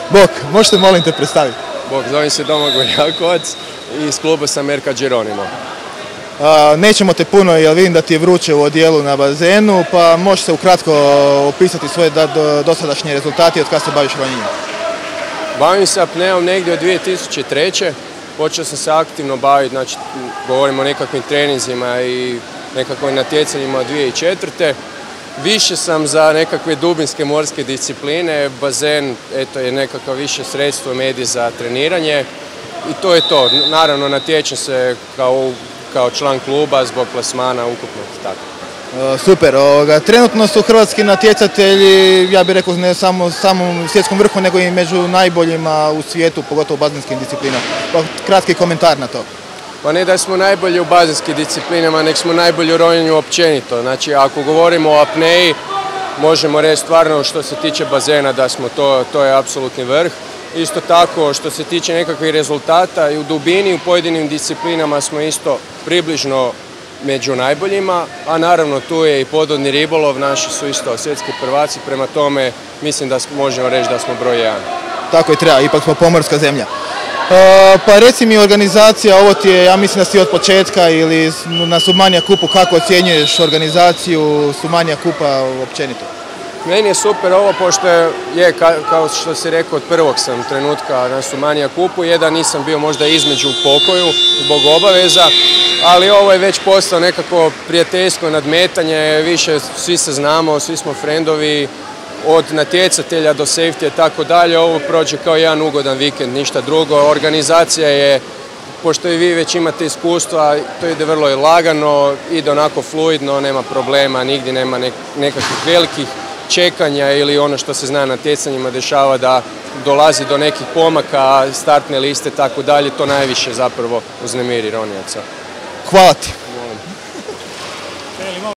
Bok, možete molim te predstaviti? Bok, zovem se Domagoj Jakovac i iz kluba sam Erka Geronimo. Nećemo te puno jer vidim da ti je vruće u odijelu na bazenu, pa možeš se ukratko opisati svoje dosadašnje rezultate i od kada se baviš ronjenjem? Bavim se apneom negdje od 2003. Počeo sam se aktivno baviti, znači govorimo o nekakvim treninzima i nekakvim natjecanjima od 2004. Više sam za nekakve dubinske morske discipline, bazen eto, je nekakav više sredstvo medij za treniranje i to je to. Naravno natječem se kao član kluba zbog plasmana ukupnog tako. Super, trenutno su hrvatski natjecatelji, ja bih rekao ne samo u samom svjetskom vrhu, nego i među najboljima u svijetu, pogotovo u bazenskim disciplinama. Pa kratki komentar na to. Pa ne da smo najbolji u bazenskim disciplinama, nek smo najbolji u ronjenju općenito. Znači, ako govorimo o apneji, možemo reći stvarno što se tiče bazena da smo to je apsolutni vrh. Isto tako, što se tiče nekakvih rezultata i u dubini, u pojedinim disciplinama smo isto približno među najboljima, a naravno tu je i podvodni ribolov, naši su isto svjetski prvaci, prema tome mislim da možemo reći da smo broj 1. Tako i treba, ipak smo pomorska zemlja. Pa reci mi organizacija, ovo ti je, ja mislim da si od početka ili na Submanija Kupu, kako ocjenjuješ organizaciju Submanija Kupa općenito? Meni je super ovo, pošto je, kao što si rekao, od prvog sam trenutka na Submanija Kupu, jedan nisam bio možda između u pokoju zbog obaveza, ali ovo je već postao nekako prijateljsko nadmetanje, više svi se znamo, svi smo frendovi, od natjecatelja do safety i tako dalje, ovo prođe kao jedan ugodan vikend, ništa drugo. Organizacija je, pošto i vi već imate iskustva, to ide vrlo lagano, ide onako fluidno, nema problema, nigdje nema nekakvih velikih čekanja ili ono što se zna na natjecanjima dešava da dolazi do nekih pomaka, startne liste i tako dalje, to najviše zapravo uznemiri ronjaca. Hvala ti.